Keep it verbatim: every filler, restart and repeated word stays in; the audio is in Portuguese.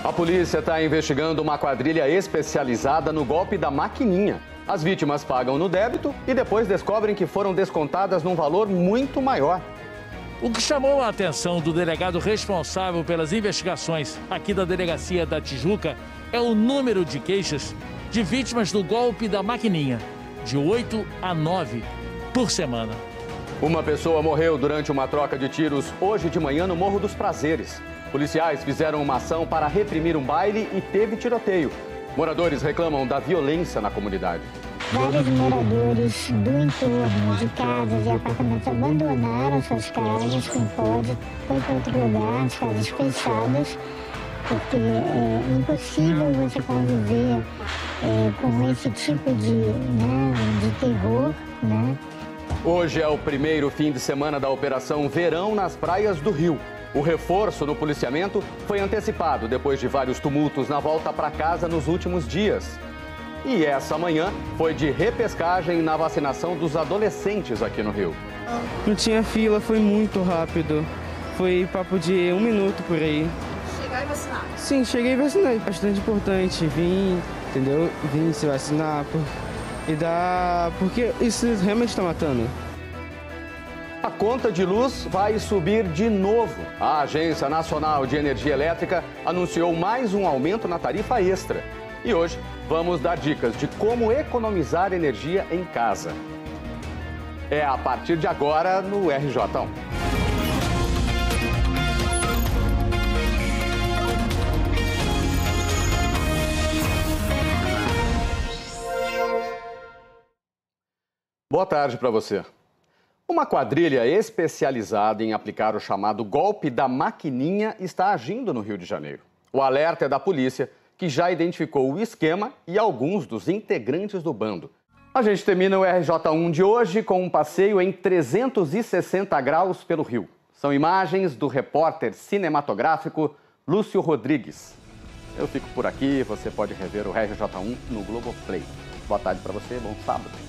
A polícia está investigando uma quadrilha especializada no golpe da maquininha. As vítimas pagam no débito e depois descobrem que foram descontadas num valor muito maior. O que chamou a atenção do delegado responsável pelas investigações aqui da Delegacia da Tijuca é o número de queixas de vítimas do golpe da maquininha, de oito a nove por semana. Uma pessoa morreu durante uma troca de tiros hoje de manhã no Morro dos Prazeres. Policiais fizeram uma ação para reprimir um baile e teve tiroteio. Moradores reclamam da violência na comunidade. Vários moradores do entorno de casas e apartamentos abandonaram suas casas com pódio, foi para outro lugar, as casas fechadas, porque é impossível você conviver é, com esse tipo de, né, de terror, né? Hoje é o primeiro fim de semana da Operação Verão nas praias do Rio. O reforço no policiamento foi antecipado depois de vários tumultos na volta para casa nos últimos dias. E essa manhã foi de repescagem na vacinação dos adolescentes aqui no Rio. Não tinha fila, foi muito rápido. Foi papo de um minuto por aí. Chegar e vacinar? Sim, cheguei e vacinei. Bastante importante, vim, entendeu? Vim se vacinar por... e dar... porque isso realmente está matando. A conta de luz vai subir de novo. A Agência Nacional de Energia Elétrica anunciou mais um aumento na tarifa extra. E hoje vamos dar dicas de como economizar energia em casa. É a partir de agora no R J um. Boa tarde para você. Uma quadrilha especializada em aplicar o chamado golpe da maquininha está agindo no Rio de Janeiro. O alerta é da polícia, que já identificou o esquema e alguns dos integrantes do bando. A gente termina o R J um de hoje com um passeio em trezentos e sessenta graus pelo Rio. São imagens do repórter cinematográfico Lúcio Rodrigues. Eu fico por aqui, você pode rever o R J um no Globoplay. Boa tarde para você, bom sábado.